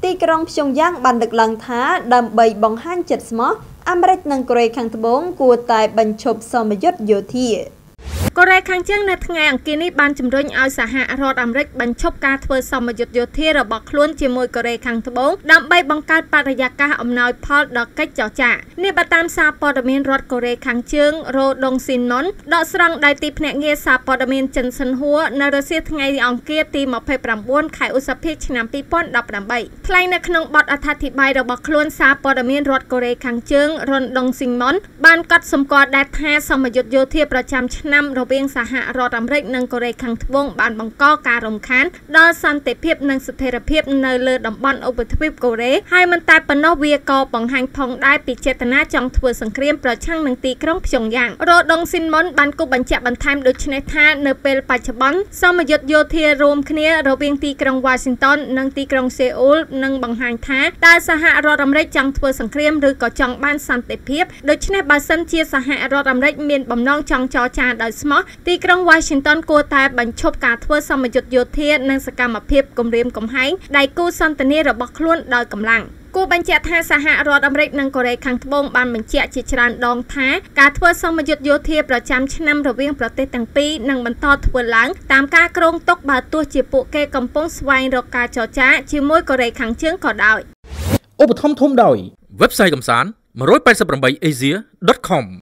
ទីក្រុងព្យុងយ៉ាងបានដឹកឡើងថាដើម្បីបង្ហាញចិត្តស្មោះអាមេរិកនិងកូរ៉េខាងត្បូងគួរតែបញ្ឈប់សមយុទ្ធយោធាកូរ៉េខាងជើងនៅថ្ងៃអង្គារនេះបានជំរុញឲ្យសហរដ្ឋអាមេរិកបញ្ឈប់ការធ្វើសមយុទ្ធយោធារបស់ខ្លួនជាមួយកូរ៉េខាងត្បូងដើម្បីបង្កើតបរិយាកាសអំណោយផលដល់កិច្ចចរចានេះបើតាមសារព័ត៌មានរដ្ឋកូរ៉េខាងជើងរ៉ូដុងស៊ីនម៉ុនដកស្រង់ដោយទីភ្នាក់ងារសារព័ត៌មានចិនសិនហួរនៅរសៀលថ្ងៃអង្គារទី29ខែឧសភាឆ្នាំ2018ថ្លែងនៅក្នុងបទអត្ថាធិប្បាយរបស់ខ្លួនសារព័ត៌មានរដ្ឋកូរ៉េខាងជើងរ៉ុនដុងស៊ីនម៉ុនបានកត់សម្គាល់ដែរថាសមយុទ្ធយោធាប្រចាំឆ្នាំរវាងសហរដ្ឋអាមេរិកនិងកូរ៉េខាងត្បូងបានបង្កការរំខានដល់សន្តិភាពនិងស្ថិរភាពនៅលើតំបន់ឧបទ្វីបកូរ៉េហើយមិនតែប៉ុណ្ណោះវាក៏បង្ហាញផងដែរពីចេតនាចង់ធ្វើសង្គ្រាមប្រឆាំងនឹងទីក្រុងព្យុងយ៉ាងរ៉ូដុងស៊ីនម៉ុនបានគូបញ្ជាក់បន្ថែមដូចនេះថានៅពេលបច្ចុប្បន្នសមយុទ្ធយោធារួមគ្នារវាងទីក្រុងវ៉ាស៊ីនតោននិងទីក្រុងសេអ៊ូលនឹងបង្ហាញថាតើសហរដ្ឋអាមេរិកចង់ធ្វើសង្គ្រាមឬក៏ចង់បានសន្តិភាពដូច្នេះបើសិនជាសហរដ្ឋអាមេរិកមានបំណងចង់ចរចាដោយស្មោះទីក្រុង Washington គួរតែបញ្ឈប់ការធ្វើសមយុទ្ធយោធានិងសកម្មភាពគំរាមកំហែងដៃគូសន្ទនារបស់ខ្លួនដោយកម្លាំងគូបញ្ជាក់ថាសហរដ្ឋអាមេរិកនិងកូរ៉េខាងត្បូងបានបញ្ជាក់ជាច្រើនដងថាការធ្វើសមយុទ្ធយោធាប្រចាំឆ្នាំរវាងប្រទេសទាំងពីរនឹងបន្តធ្វើឡើងតាមការគ្រោងទុកបើទោះជាពួកគេកំពុងស្វែងរកការចរចាជាមួយកូរ៉េខាងជើងក៏ដោយឧបត្ថម្ភធំដោយ Website កំសាន្ត 188asia.com